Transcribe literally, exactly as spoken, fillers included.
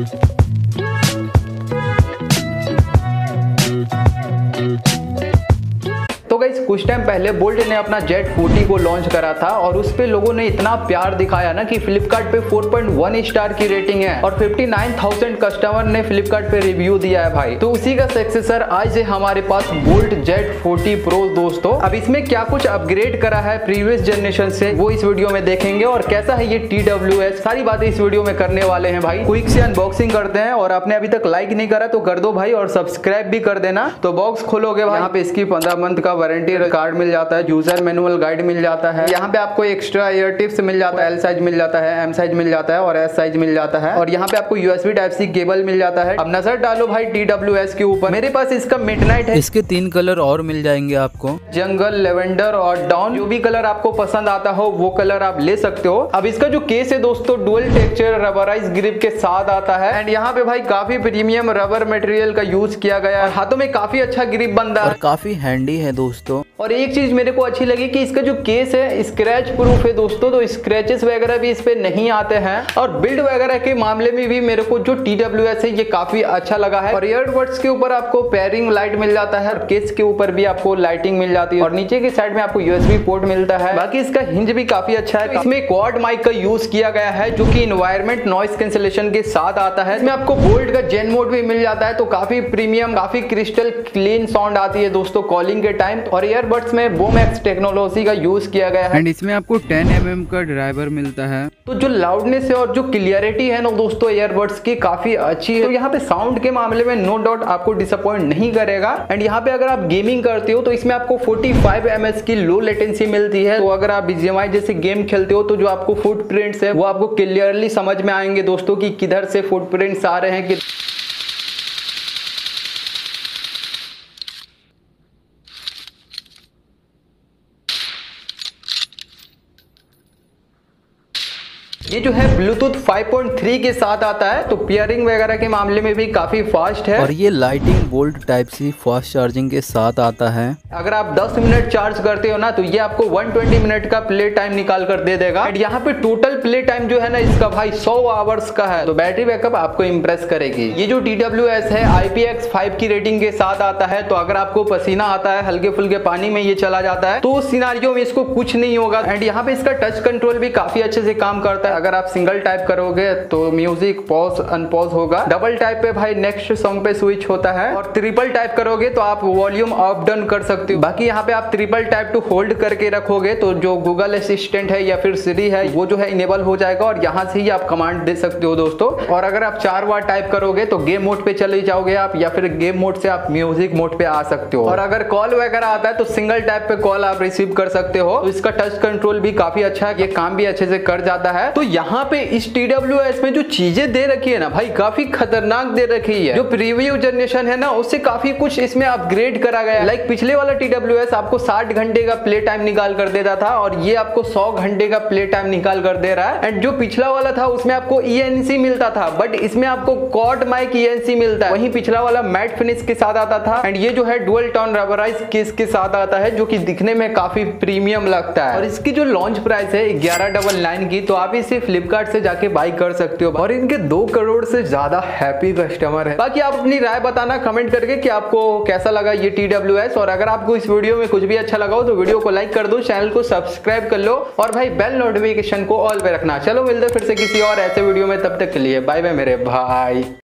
तो गाइस कुछ टाइम पहले बोल्ट ने अपना जेट फोर्टी को लॉन्च करा था और उस पे लोगों ने इतना प्यार दिखाया ना कि फ्लिपकार्ट पे फोर पॉइंट वन स्टार की रेटिंग है और फिफ्टी नाइन थाउज़ेंड कस्टमर ने फ्लिपकार्ट पे रिव्यू दिया है भाई। तो उसी का सक्सेसर आज है हमारे पास बोल्ट जेट फोर्टी प्रो दोस्तों। अब इसमें क्या कुछ अपग्रेड करा है प्रीवियस जनरेशन से वो इस वीडियो में देखेंगे और कैसा है ये टी डब्ल्यू एस, सारी बातें इस वीडियो में करने वाले हैं भाई। क्विक से अनबॉक्सिंग करते हैं और आपने अभी तक लाइक नहीं करा तो कर दो भाई और सब्सक्राइब भी कर देना। तो बॉक्स खोलोगे भाई, यहाँ पे इसकी पंद्रह मंथ का वारंटी कार्ड मिल जाता है, यूजर मैनुअल गाइड मिल जाता है, यहाँ पे आपको एक्स्ट्रा ईयर टिप्स मिल जाता है, एल साइज मिल जाता है, एम साइज मिल जाता है और एस साइज मिल जाता है और यहाँ पे आपको यूएसबी टाइप सी केबल मिल जाता है। अब नजर डालो भाई टी डब्ल्यू एस के ऊपर, मेरे पास इसका मिडनाइट है, इसके तीन कलर और मिल जाएंगे आपको, जंगल, लेवेंडर और डाउन। जो भी कलर आपको पसंद आता हो वो कलर आप ले सकते हो। अब इसका जो केस है दोस्तों डुअल टेक्सचर रबराइज ग्रिप के साथ आता है एंड यहाँ पे भाई काफी प्रीमियम रबर मटेरियल का यूज किया गया है, हाथों में काफी अच्छा ग्रिप बनता है और काफी हैंडी है दोस्तों। और एक चीज मेरे को अच्छी लगी कि इसका जो केस है स्क्रैच प्रूफ है दोस्तों, तो स्क्रैचेस वगैरह भी इस पे नहीं आते हैं और बिल्ड वगैरह के मामले में भी मेरे को जो टी डब्ल्यू एस है ये काफी अच्छा लगा है। और ईयरबड्स के ऊपर आपको पेयरिंग लाइट मिल जाता है और केस के ऊपर भी आपको लाइटिंग मिल जाती है और नीचे की साइड में आपको यूएसबी पोर्ट मिलता है। बाकी इसका हिंज भी काफी अच्छा है। इसमें क्वाड माइक का यूज किया गया है जो कि इन्वायरमेंट नॉइस कैंसिलेशन के साथ आता है। इसमें आपको बोल्ट का जेन मोड भी मिल जाता है, तो काफी प्रीमियम काफी क्रिस्टल क्लीन साउंड आती है दोस्तों कॉलिंग के टाइम। और ईयरबड्स में बोमैक्स टेक्नोलॉजी का यूज किया गया है एंड इसमें आपको टेन एम एम का ड्राइवर मिलता है। तो जो लाउडनेस है और जो क्लियरिटी है ना दोस्तों ईयरबड्स की काफी अच्छी है। तो यहाँ पे साउंड के मामले में नो डाउट आपको डिसअपॉइंट नहीं करेगा। एंड यहाँ पे अगर आप गेमिंग करते हो तो इसमें आपको फोर्टी फाइव एम एच की लो लेटेंसी मिलती है। तो अगर आप बीजीएमआई जैसे गेम खेलते हो तो जो आपको फुटप्रिंट्स है वो आपको क्लियरली समझ में आएंगे दोस्तों कि किधर से फुटप्रिंट्स आ रहे हैं कि ये जो है ब्लूटूथ फाइव पॉइंट थ्री के साथ आता है, तो पेयरिंग वगैरह के मामले में भी काफी फास्ट है और ये lightning Boult type C fast charging के साथ आता है। अगर आप दस मिनट चार्ज करते हो ना तो ये आपको वन ट्वेंटी मिनट का प्ले टाइम निकाल कर दे देगा। एंड यहाँ पे टोटल प्ले टाइम जो है ना इसका भाई सौ आवर्स का है, तो बैटरी बैकअप आपको इंप्रेस करेगी। ये जो टी डब्ल्यू एस है आई पी एक्स फाइव की रेटिंग के साथ आता है, तो अगर आपको पसीना आता है हल्के फुल्के पानी में ये चला जाता है तो उस सिनारियो में इसको कुछ नहीं होगा। एंड यहाँ पे इसका टच कंट्रोल भी काफी अच्छे से काम करता है। अगर आप सिंगल टाइप करोगे तो म्यूजिक पॉज अनपॉज होगा, डबल टाइप पे भाई नेक्स्ट सॉन्ग पे स्विच होता है और ट्रिपल टाइप करोगे तो आप वॉल्यूम अप डाउन कर सकते हो। बाकी यहाँ पे आप ट्रिपल टाइप टू होल्ड करके रखोगे तो जो गूगल असिस्टेंट है या फिर सिरी है वो जो है इनेबल हो जाएगा और यहाँ से ही आप कमांड दे सकते हो दोस्तों। और अगर आप चार बार टाइप करोगे तो गेम मोड पे चले जाओगे आप या फिर गेम मोड से आप म्यूजिक मोड पे आ सकते हो। और अगर कॉल वगैरह आता है तो सिंगल टाइप पे कॉल आप रिसीव कर सकते हो। तो इसका टच कंट्रोल भी काफी अच्छा है, ये काम भी अच्छे से कर जाता है। तो यहाँ पे इस टी डब्ल्यू एस में जो चीजें दे रखी है ना भाई काफी खतरनाक दे रखी है। जो प्रीवियस जनरेशन है ना उससे काफी कुछ इसमें अपग्रेड करा गया है। लाइक पिछले वाला टी डब्ल्यू एस आपको साठ घंटे का प्ले टाइम निकाल कर देता था और ये आपको सौ घंटे का प्ले टाइम निकाल कर दे रहा है। एंड जो पिछला वाला था उसमें आपको ई एन सी मिलता था, बट इसमें आपको quad mic E N C मिलता है। वहीं पिछला वाला मैट फिनिश के साथ आता था एंड ये जो है डुअल टोन रबराइज केस के साथ आता है जो कि दिखने में काफी प्रीमियम लगता है। और इसकी जो लॉन्च प्राइस है ग्यारह डबल नाइन की, तो आप इसे फ्लिपकार्ट से जाके बाय कर सकते हो और इनके दो करोड़ से ज्यादा हैप्पी कस्टमर है। बाकी आप अपनी राय बताना कमेंट करके कि आपको कैसा लगा ये टी डब्ल्यू एस। और अगर आपको इस वीडियो में कुछ भी अच्छा लगा हो तो वीडियो को लाइक कर दो, चैनल को सब्सक्राइब कर लो और भाई बेल नोटिफिकेशन को ऑल पे रखना। चलो मिलते फिर से किसी और ऐसे वीडियो में, तब तक के लिए बाय बाय मेरे भाई।